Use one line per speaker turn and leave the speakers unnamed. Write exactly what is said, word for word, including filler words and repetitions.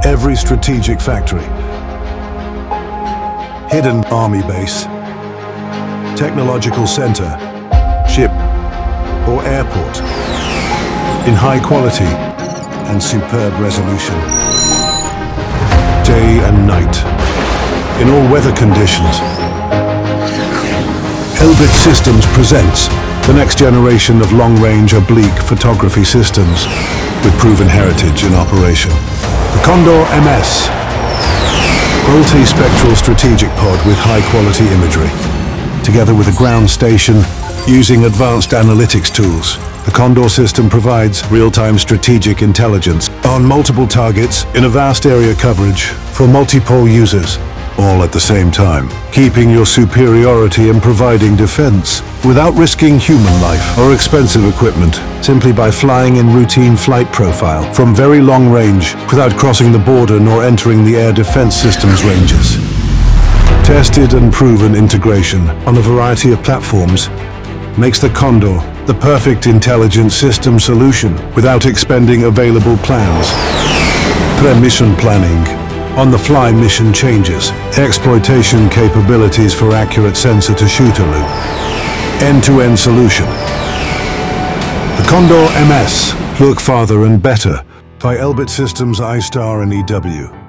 every strategic factory, hidden army base, technological center, ship or airport, in high quality and superb resolution, day and night, in all weather conditions. Elbit Systems presents the next generation of long-range oblique photography systems with proven heritage in operation. The Condor M S, multispectral strategic pod with high-quality imagery. Together with a ground station using advanced analytics tools, the Condor system provides real-time strategic intelligence on multiple targets in a vast area coverage for multiple users, all at the same time, keeping your superiority and providing defense without risking human life or expensive equipment, simply by flying in routine flight profile from very long range without crossing the border nor entering the air defense systems ranges. Tested and proven integration on a variety of platforms makes the Condor the perfect intelligence system solution without expending available plans. Pre-mission planning, on-the-fly mission changes, exploitation capabilities for accurate sensor-to-shooter loop, end-to-end solution. The Condor M S, look farther and better, by Elbit Systems I STAR and E W.